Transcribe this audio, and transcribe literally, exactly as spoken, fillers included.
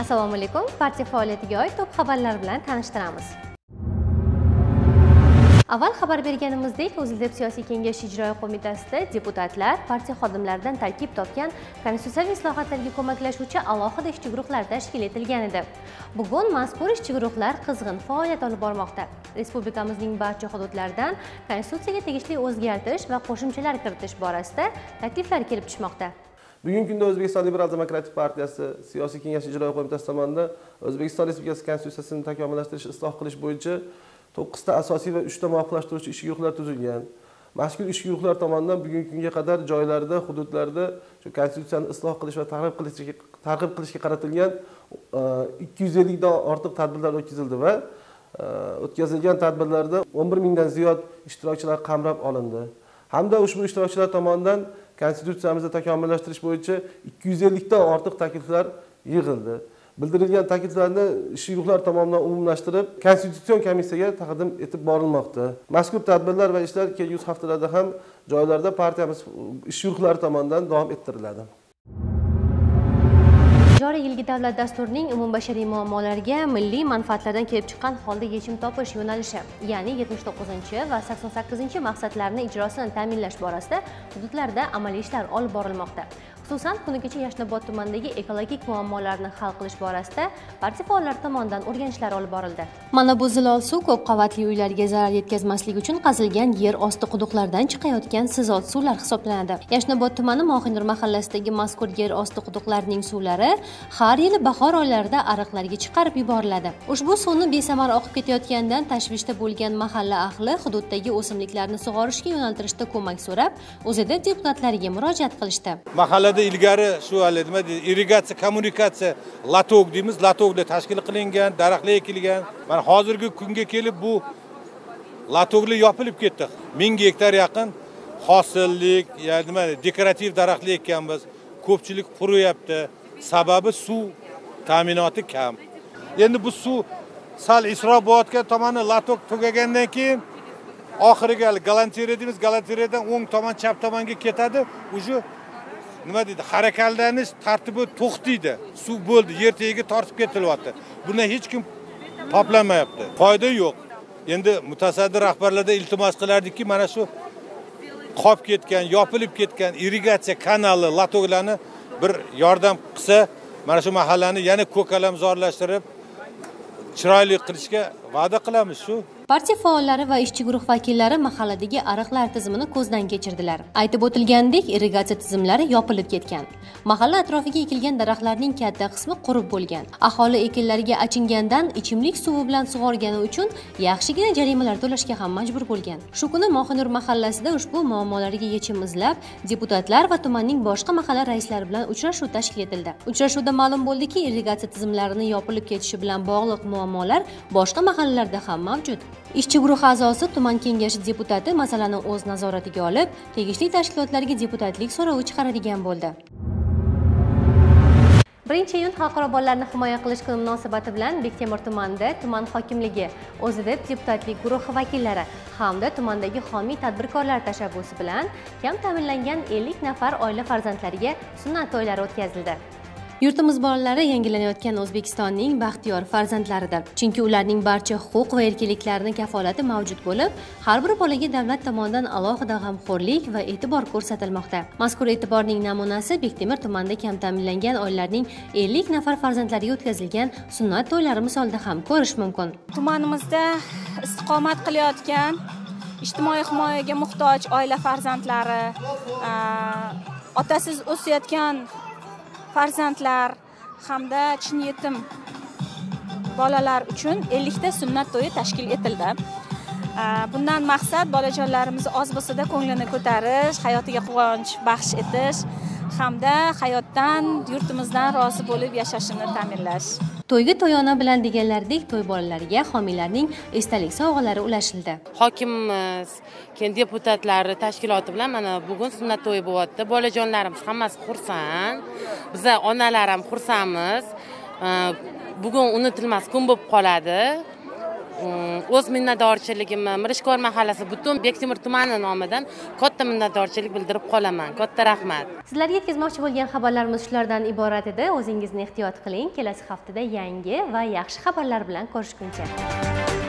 Assalomu alaykum. Partiya faoliyatiga oid top xabarlar bilan tanishtiramiz. Avval xabar berganimizdek, O'zilib siyosiy kengash ijroiya qo'mitasida deputatlar partiya xodimlaridan tarkib topgan konstitutsiyaviy islohotlarga ko'maklashuvchi alohida ishchi guruhlar tashkil etilgan edi. Bugun mazkur ishchi guruhlar qizg'in faoliyat olib bormoqda. Respublikamizning barcha hududlaridan konstitutsiyaga tegishli o'zgartirish va qo'shimchalar kiritish borasida takliflar kelib tushmoqda. Bugungi kunda O'zbekiston Liberal Demokratik partiyasi siyosiy kengash ijroiya qo'mitasi tomonidan O'zbekiston Respublikasi konstitutsiyasini takomillashtirish, isloh qilish bo'yicha to'qqizta asosiy va uchta muvofiqlashtiruvchi ish guruhlar tuzilgan. Mazkur ish guruhlar tomonidan bugungi kunga qadar joylarda, hududlarda shu konstitutsiyani isloh qilish va targ'ib qilishga targ'ib qilishga qaratilgan ikki yuz ellik dan ortiq tadbirlar o'tkazildi va o'tkazilgan tadbirlarda o'n bir mingdan ziyod ishtirokchilar qamrab olindi. Hamda ushbu ishtirokchilar tomonidan konstitutsiyamizni takomillashtirish bo'yicha ikki yuz ellik dan ortiq takliflar yig'ildi. Bildirilgan takliflarni ish guruhlar tomonidan umumlashtirib, konstitutsion komissiyaga taqdim etib borilmoqda. Mazkur tadbirlar va ishlar kelgusi haftalarda ham joylarda partiyamiz ish guruhlari tomonidan davom ettiriladi. Joriy yilgi davlat dasturining umumbashariy muammolariga milliy manfaatlardan kelib chiqqan holda yechim topish yo'nalishi, ya'ni yetmish to'qqizinchi va sakson sakkizinchi maqsadlarni ijrosini ta'minlash borasida hududlarda amaliy ishlar olib borilmoqda. Xususan, kuni kecha Yashnobod tumanidagi ekologik muammolarni hal qilish borasida partiya faollari tomonidan o'rganishlar olib borildi. Mana bu zilol suv ko'p qavatli uylarga zarar yetkazmaslik uchun qazilgan yer osti quduqlardan chiqayotgan sizot suvlar hisoblanadi. Yashnobod tumani Mohinur mahallasidagi mazkur yer osti quduqlarining suvlari har yili bahor oylarida ariqlarga chiqarib yuboriladi. Ushbu suvni besamar oqib ketayotganidan tashvishda bo'lgan mahalla ahli hududdagi o'simliklarni sug'orishga yo'naltirishda ko'mak so'rab, o'zida deputatlarga murojaat qilishdi. Mahallada ilgari shu nima deydi, irrigatsiya, kommunikatsiya, latok deymiz, latokda tashkil qilingan, daraxtlar ekilgan. Mana hozirgi kunga kelib bu latoklar yopilib ketdi. ming gektar yaqin hosillik, ya'ni nima, dekorativ daraxtlar ekkanmiz. Ko'pchilik quriyapti. Sababi suv ta'minoti kam. Endi bu suv sal isrof bo'layotgan tomoni latok tugagandan keyin oxiriga galanteriya deymiz, galanteriyadan o'ng tomon, chap tomonga ketadi. Uje nima deydi, harakatlanish tartibi to'xtaydi. Suv bo'ldi, yer tagiga tortib ketilyapti. Bundan hech kim qoplanmayapti. Foyda yo'q. Endi mutasaddi rahbarlarga iltimos qilardikki, mana shu qolib ketgan, yopilib ketgan irrigatsiya kanali, latoklarni bir yordam qilsa, mana shu mahallani yana ko'kalamzorlashtirib, chiroyli qilishga va'da qilamiz shu. Partiya faollari va ishchi guruh vakillari mahalladagi ariqlar tizimini ko'zdan kechirdilar. Aytib o'tilgandek, irrigatsiya tizimlari yopilib ketgan. Mahalla atrofiga ekilgan daraxtlarning katta qismi qurib bo'lgan. Aholi ekinlarga achingandan ichimlik suvi bilan sug'organi uchun yaxshigina jarimalar to'lashga ham majbur bo'lgan. Shu kuni Mohinur mahallasida ushbu muammolarga yechim izlab, deputatlar va tumanning boshqa mahalla raislari bilan uchrashuv tashkil etildi. Uchrashuvda ma'lum bo'ldiki, irrigatsiya tizimlarining yopilib ketishi bilan bog'liq muammolar boshqa mahallalarda ham mavjud. Ishchi guruh a'zosi tuman kengashi deputati masalani o'z nazoratiga olib, tegishli tashkilotlarga deputatlik so'rovi chiqaradigan bo'ldi. birinchi iyun Xalqaro bolalarni himoya qilish kuni munosabati bilan Bektemir tumanida tuman hokimligi, O'zidib deputatlik guruhi vakillari hamda tumandagi homiy tadbirkorlar tashabbusi bilan kam ta'minlangan ellik nafar oila farzandlariga sunnat to'ylari o'tkazildi. Yurtimiz bolalari yangilanayotgan O'zbekistonning baxtiyor farzandlaridir. Chunki ularning barcha huquq va erkinliklarini kafolati mavjud bo'lib, har bir bolaga davlat tomonidan alohida g'amxo'rlik va e'tibor ko'rsatilmoqda. Mazkur e'tiborning namunasi Bektemir tumanida kam ta'minlangan oilalarning ellik nafar farzandlariga o'tkazilgan sunnat to'ylari misolida ham ko'rish mumkin. Tumanimizda istiqomat qilayotgan ijtimoiy himoyaga muhtoj oila farzandlari, otasiz o'sayotgan farzandlar hamda chin yetim bolalar uchun ellik ta sunnat to'yi tashkil etildi. Bundan maqsad bolajonlarimizni oz bo'lsa-da ko'nglini ko'tarish, hayotiga quvonch baxsh etish hamda hayotdan, yurtimizdan rozi bo'lib yashashini ta'minlash. To'yga to'yona bilan deganlardek to'y bolalariga homiylarning esdalik sovg'alari ulashildi. Hokimimiz, keyin deputatlari tashkiloti bilan mana bugun sunnat to'yi bo'lyapti. Bolajonlarimiz hammasi xursand. Biz onalar ham xursandmiz. Bugun unutilmas kun bo'lib qoladi. o'z minnatdorchiligimni Mirishkor mahallasi butun Bektemir tumani nomidan katta minnatdorchilik bildirib qolaman. Katta rahmat. Sizlarga yetkazmoqchi bo'lgan xabarlarimiz shulardan iborat edi. O'zingizni ehtiyot qiling. Kelasi haftada yangi va yaxshi xabarlar bilan ko'rishguncha.